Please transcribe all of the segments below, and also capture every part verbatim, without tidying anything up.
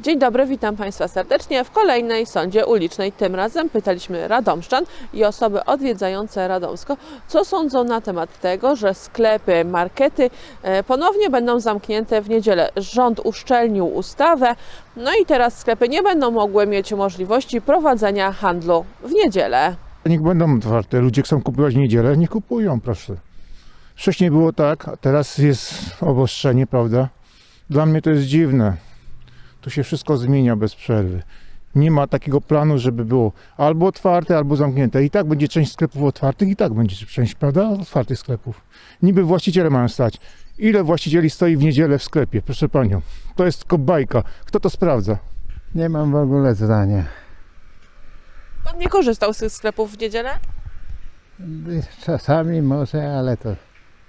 Dzień dobry, witam Państwa serdecznie w kolejnej sądzie ulicznej. Tym razem pytaliśmy radomszczan i osoby odwiedzające Radomsko, co sądzą na temat tego, że sklepy, markety ponownie będą zamknięte w niedzielę. Rząd uszczelnił ustawę, no i teraz sklepy nie będą mogły mieć możliwości prowadzenia handlu w niedzielę. Niech będą otwarte, ludzie chcą kupować w niedzielę, nie kupują, proszę. Wcześniej było tak, a teraz jest obostrzenie, prawda? Dla mnie to jest dziwne. Tu się wszystko zmienia bez przerwy. Nie ma takiego planu, żeby było albo otwarte, albo zamknięte. I tak będzie część sklepów otwartych, i tak będzie część, prawda, otwartych sklepów. Niby właściciele mają stać. Ile właścicieli stoi w niedzielę w sklepie, proszę panią? To jest tylko bajka. Kto to sprawdza? Nie mam w ogóle zdania. Pan nie korzystał z tych sklepów w niedzielę? Czasami może, ale to...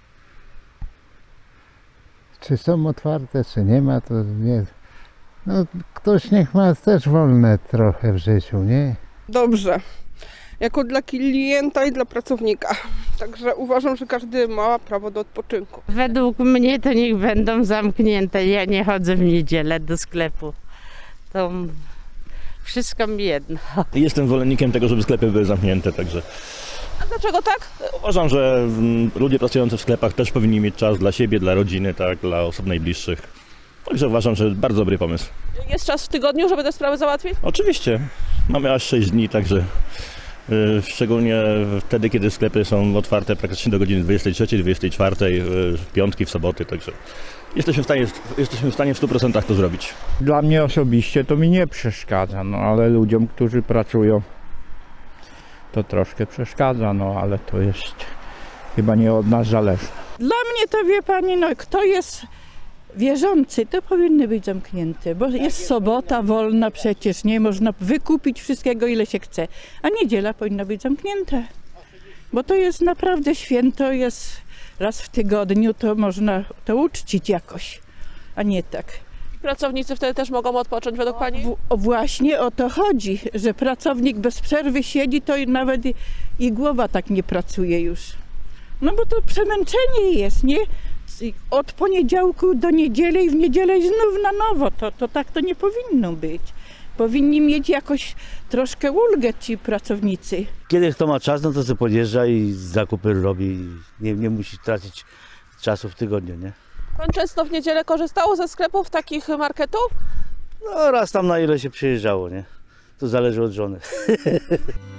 Czy są otwarte, czy nie ma, to nie... No, ktoś niech ma też wolne trochę w życiu, nie? Dobrze. Jako dla klienta i dla pracownika. Także uważam, że każdy ma prawo do odpoczynku. Według mnie to niech będą zamknięte. Ja nie chodzę w niedzielę do sklepu. To wszystko mi jedno. Jestem zwolennikiem tego, żeby sklepy były zamknięte, także... A dlaczego tak? Uważam, że ludzie pracujący w sklepach też powinni mieć czas dla siebie, dla rodziny, tak, dla osób najbliższych. Także uważam, że bardzo dobry pomysł. Jest czas w tygodniu, żeby te sprawy załatwić? Oczywiście. Mamy aż sześć dni, także yy, szczególnie wtedy, kiedy sklepy są otwarte praktycznie do godziny dwudziestej trzeciej, dwudziestej czwartej, yy, w piątki, w soboty, także jesteśmy w stanie, jesteśmy w stanie w stu procentach to zrobić. Dla mnie osobiście to mi nie przeszkadza, no ale ludziom, którzy pracują, to troszkę przeszkadza, no ale to jest chyba nie od nas zależne. Dla mnie to, wie pani, no kto jest wierzący, to powinny być zamknięte, bo jest sobota wolna przecież, nie można wykupić wszystkiego, ile się chce, a niedziela powinna być zamknięta, bo to jest naprawdę święto, jest raz w tygodniu, to można to uczcić jakoś, a nie tak. Pracownicy wtedy też mogą odpocząć według Pani? W, o właśnie o to chodzi, że pracownik bez przerwy siedzi, to nawet i, i głowa tak nie pracuje już. No bo to przemęczenie jest, nie? Od poniedziałku do niedzieli i w niedzielę znów na nowo. To, to tak to nie powinno być. Powinni mieć jakoś troszkę ulgę ci pracownicy. Kiedy kto ma czas, no to sobie podjeżdża i zakupy robi. Nie, nie musi tracić czasu w tygodniu, nie? Pan często w niedzielę korzystał ze sklepów takich marketów? No raz tam na ile się przyjeżdżało, nie? To zależy od żony.